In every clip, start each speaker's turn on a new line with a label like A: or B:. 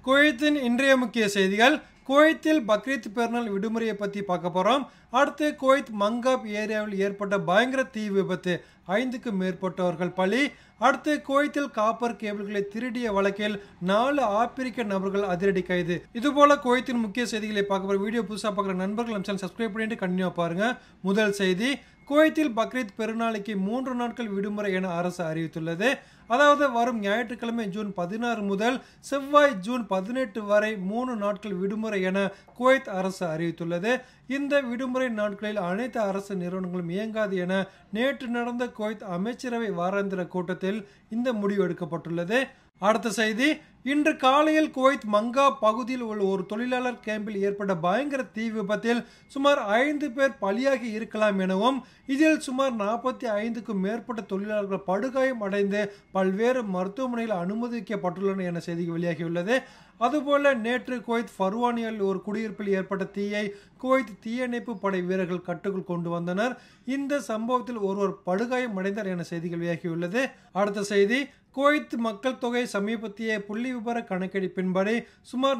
A: குவைத்தின் இன்றைய முக்கிய செய்திகள். குவைத்தில் பக்ரீத் பெருநாள் விடுமுறையை பற்றி பார்க்க போகிறோம். அடுத்து குவைத் மங்காப் ஏரியாவில் ஏற்பட்ட பயங்கர தீ விபத்து, 5க்கும் மேற்பட்டவர்கள் பலி. அடுத்து குவைத்தில் காப்பர் கேபிள்களை திருடிய வழக்கில் 4 ஆப்பிரிக்க நபர்கள் அதிரடி கைது. இதுபோல குவைத்தின் முக்கிய செய்திகளை பார்க்க போகிற வீடியோ புதுசாக பார்க்குற நண்பர்கள் நம்ம சேனல் சப்ஸ்கிரைப் பண்ணிட்டு கண்டினியூ பாருங்க. முதல் செய்தி, குவைத்தில் பக்ரீத் பெருநாளைக்கு 3 நாட்கள் விடுமுறை என அரசு அறிவித்துள்ளது. அதாவது வரும் ஞாயிற்றுக்கிழமை ஜூன் 16 முதல் செவ்வாய் ஜூன் 18 வரை 3 நாட்கள் விடுமுறை என குவைத் அரசு அறிவித்துள்ளது. இந்த விடுமுறை நாட்களில் அனைத்து அரசு நிறுவனங்களும் இயங்காது என நேற்று நடந்த குவைத் அமைச்சரவை வாராந்திர கூட்டத்தில் இந்த முடிவு எடுக்கப்பட்டுள்ளது. அடுத்த செய்தி, இன்று காலையில் குவைத் மங்காப் பகுதியில் உள்ள ஒரு தொழிலாளர் கேம்பில் ஏற்பட்ட பயங்கர தீ விபத்தில் சுமார் 5 பேர் பலியாகி இருக்கலாம் எனவும் இதில் சுமார் 45க்கும் மேற்பட்ட தொழிலாளர்கள் படுகாயம் அடைந்து பல்வேறு மருத்துவமனையில் அனுமதிக்கப்பட்டுள்ளனர் என செய்தி வெளியாகியுள்ளது. அதுபோல நேற்று குவைத் ஃபர்வானியில் ஒரு குடியிருப்பில் ஏற்பட்ட தீயை குவைத் தீயணைப்பு படை வீரர்கள் கட்டுக்குள் கொண்டு வந்தனர். இந்த சம்பவத்தில் ஒருவர் படுகாயம் அடைந்தார் என செய்திகள் வெளியாகியுள்ளது. அடுத்த செய்தி, குவைத் மக்கள் தொகை சமீபத்திய புள்ளி விபர கணக்கெடுப்பின்படி சுமார்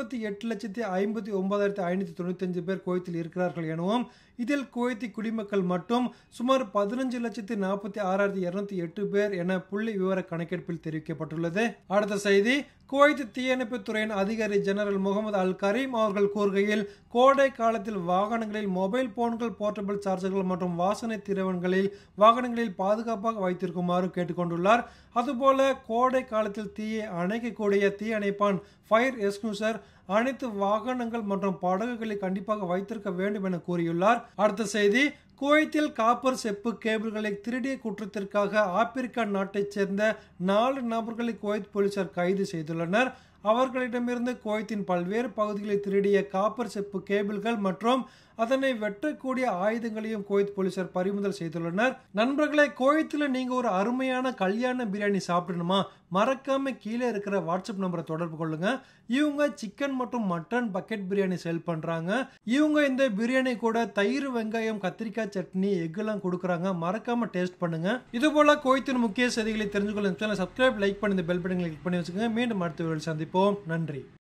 A: 48,59,595 பேர் குவைத்தில் இருக்கிறார்கள் எனவும் இதில் குவைத்தி குடிமக்கள் மட்டும் சுமார் 15,46,208 பேர் என புள்ளி விவர கணக்கெடுப்பில் தெரிவிக்கப்பட்டுள்ளது. அடுத்த செய்தி, குவைத் தீயணைப்பு துறையின் அதிகாரி ஜெனரல் முகமது அல் கரீம் அவர்கள் கூறுகையில், கோடை காலத்தில் வாகனங்களில் மொபைல் போன்கள், போர்ட்டபிள் சார்ஜர்கள் மற்றும் வாசனை திரவங்களில் வாகனங்களில் பாதுகாப்பாக வைத்திருக்குமாறு கேட்டுக்கொண்டுள்ளார். அதுபோல கோடை காலத்தில் தீயை அணைக்கக்கூடிய தீ அணைப்பான் ஃபயர் எக்ஸ்டிங்யூஷர் அனைத்து வாகனங்கள் மற்றும் படகுகளை கண்டிப்பாக வைத்திருக்க வேண்டும் என கூறியுள்ளார். அடுத்த செய்தி, குவைத்தில் காப்பர் செப்பு கேபிள்களை திருடிய குற்றத்திற்காக ஆப்பிரிக்கா நாட்டைச் சேர்ந்த 4 நபர்களை குவைத் போலீசார் கைது செய்துள்ளனர். அவர்களிடமிருந்து குவைத்தின் பல்வேறு பகுதிகளில் திருடிய காப்பர் செப்பு கேபிள்கள் மற்றும் அதனை வெட்டக்கூடிய ஆயுதங்களையும் குவைத் போலீசார் பறிமுதல் செய்துள்ளனர். நண்பர்களே, குவைத்தில் நீங்க ஒரு அருமையான கல்யாண பிரியாணி சாப்பிடணுமா? மறக்காம கீழே இருக்கிற வாட்ஸ்அப் நம்பரை தொடர்பு கொள்ளுங்க. இவங்க சிக்கன் மற்றும் மட்டன் பக்கெட் பிரியாணி சேல் பண்றாங்க. இவங்க இந்த பிரியாணி கூட தயிர், வெங்காயம், கத்திரிக்காய் சட்னி, எல்லாம் கொடுக்குறாங்க. மறக்காம டேஸ்ட் பண்ணுங்க. இது போல குவைத்தின் முக்கிய செய்திகளை தெரிஞ்சுக்கொள்ள சப்ஸ்கிரைப், லைக் பண்ணி இந்த பெல் பட்டனை கிளிக் பண்ணி வச்சுக்கோங்க. மீண்டும் அடுத்த வீடியோவில் சந்திப்போம். நன்றி.